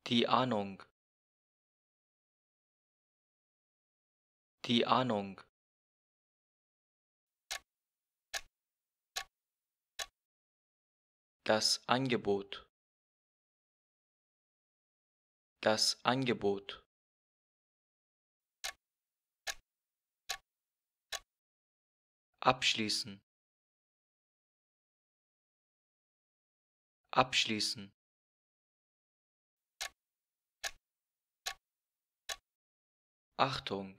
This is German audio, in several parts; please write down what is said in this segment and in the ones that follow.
Die Ahnung, die Ahnung, das Angebot, das Angebot, abschließen, abschließen, Achtung,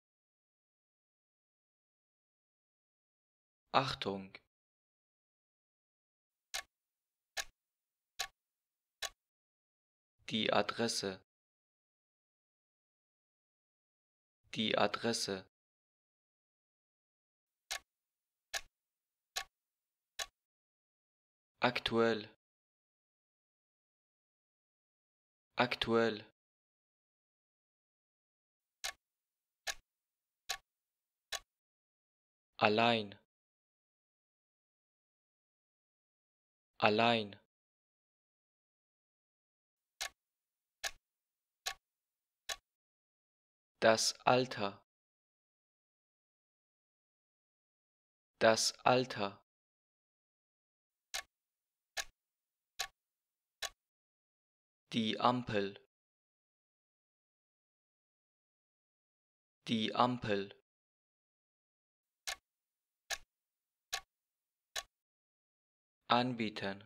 Achtung, die Adresse, die Adresse, aktuell, aktuell, allein, allein, das Alter, das Alter, die Ampel, die Ampel, anbieten,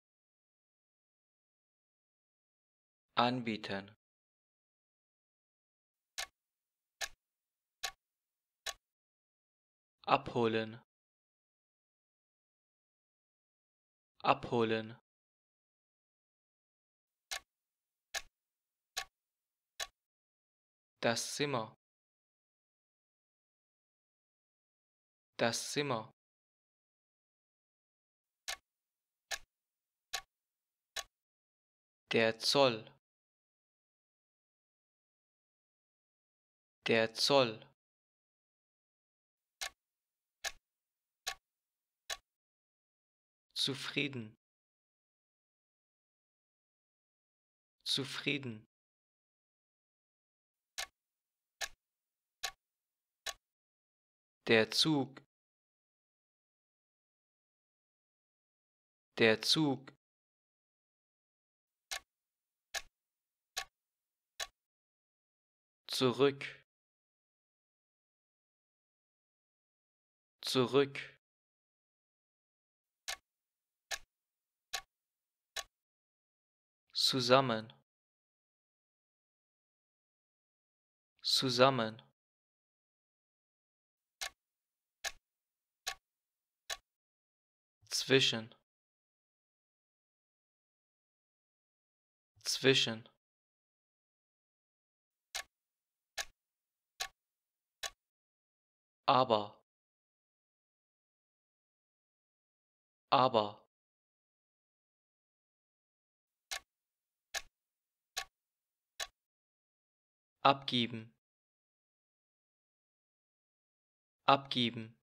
anbieten, abholen, abholen, das Zimmer, das Zimmer, der Zoll, der Zoll, zufrieden, zufrieden, der Zug, der Zug, zurück, zurück, zusammen, zusammen, zwischen, zwischen, aber, aber, abgeben, abgeben,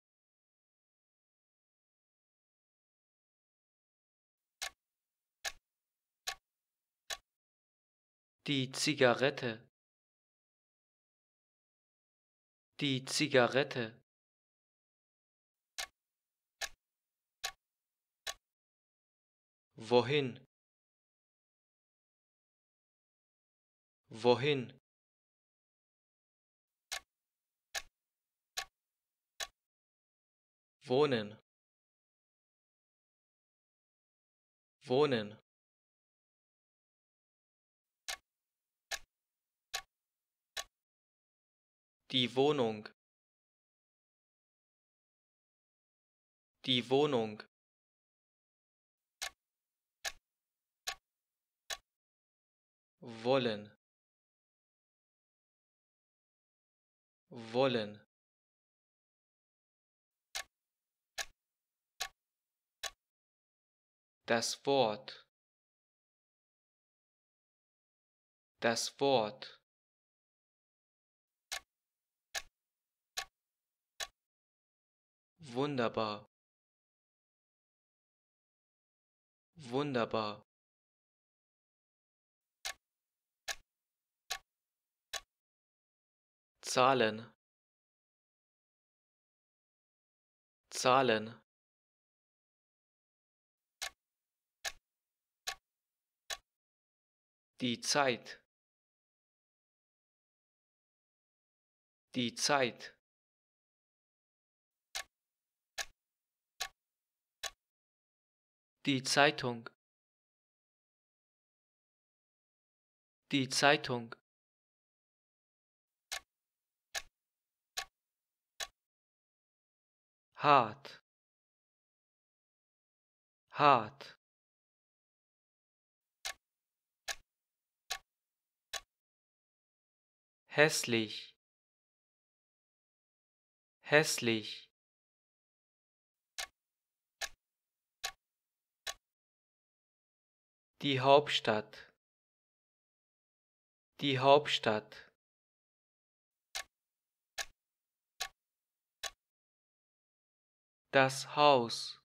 die Zigarette, die Zigarette, wohin, wohin, wohnen, wohnen, die Wohnung, die Wohnung, wollen, wollen, das Wort, das Wort, wunderbar, wunderbar, zahlen, zahlen, die Zeit, die Zeit, die Zeitung, die Zeitung, hart, hart, hässlich, hässlich, die Hauptstadt, die Hauptstadt, das Haus,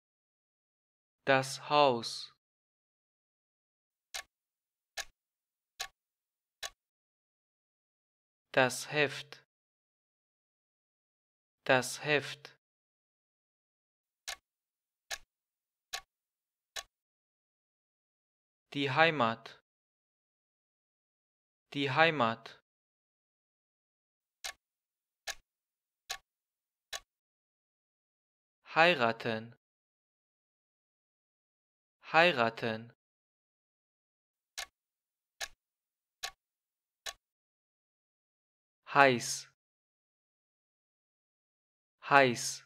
das Haus, das Heft, das Heft, die Heimat, die Heimat, heiraten, heiraten, heiß, heiß,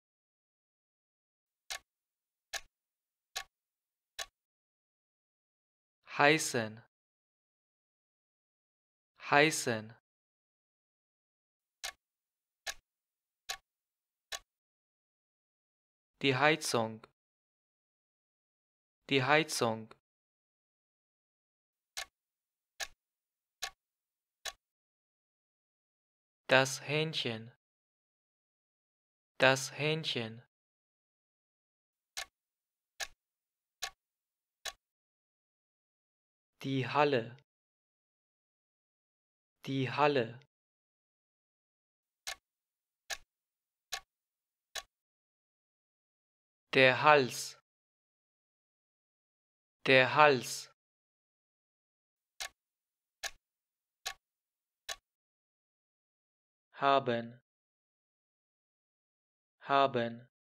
heißen, heißen, die Heizung, die Heizung, das Hähnchen, das Hähnchen, die Halle, die Halle, der Hals, der Hals, haben, haben,